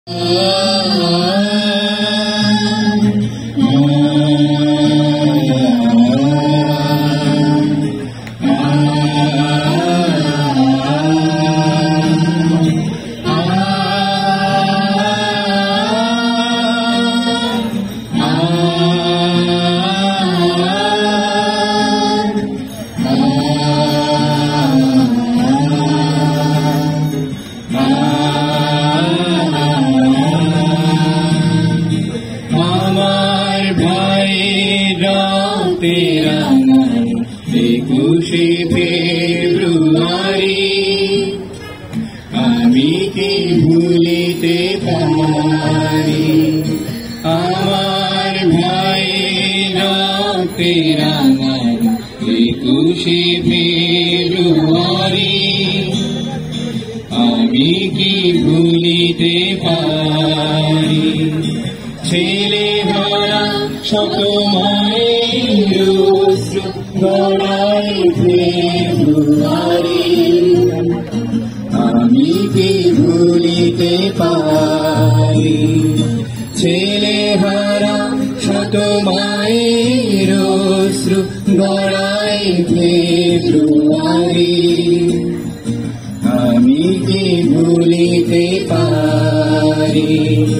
একুশে ফেব্রুয়ারি আমি কি ভুলিতে পারি আমার ভাইয়ের রক্তের রাঙানো একুশে ফেব্রুয়ারি আমি কি ভুলিতে পারি ছেলে ভরা শত মায়ের অশ্রু গড়ায় ফেব্রুয়ারি আমি কি ভুলিতে পারি ছেলে ভরা শত মায়ের অশ্রু গড়ায় ফেব্রুয়ারি আমি কি ভুলিতে পারি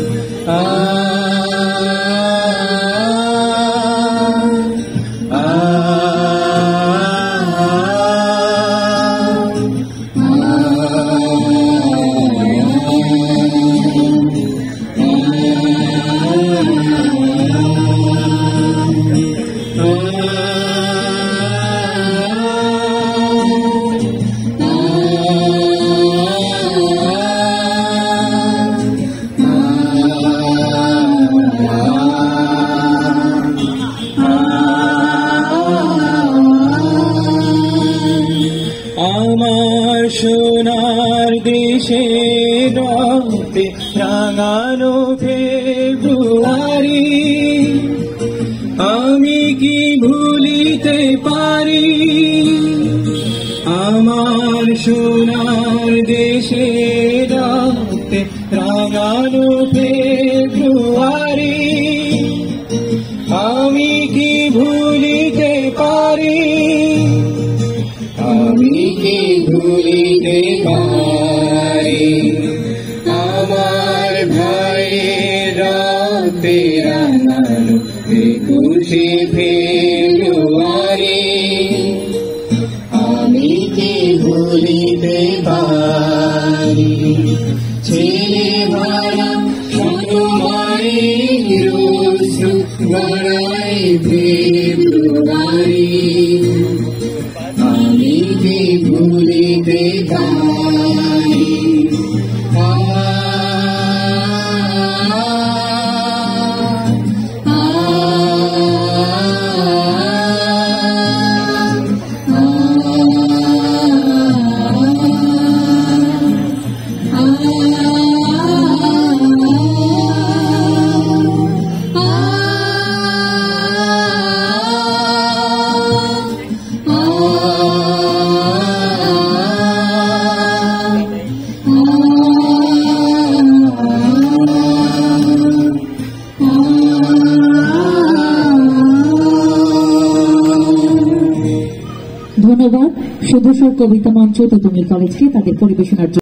আমার সোনার দেশে রক্তে রাঙানো ফেব্রুয়ারি আমি কি ভুলিতে পারি আমার সোনার দেশে রক্তে রাঙানো ফেব্রুয়ারি আমি কি ভুলিতে পারি আমি কি ভুলিতে পারি আমার ভাইয়ের রক্তের রাঙানো একুশে ফেব্রুয়ারি আমি কি ভুলিতে পারি ছেলে ভরা শত মায়ের অশ্রু গড়ায় ফেব্রুয়ারি আমি কি ভুলিতে পারি ধন্যবাদ সুদূষর কবিতা মঞ্চ তেতুমির কলেজকে তাদের পরিবেশনার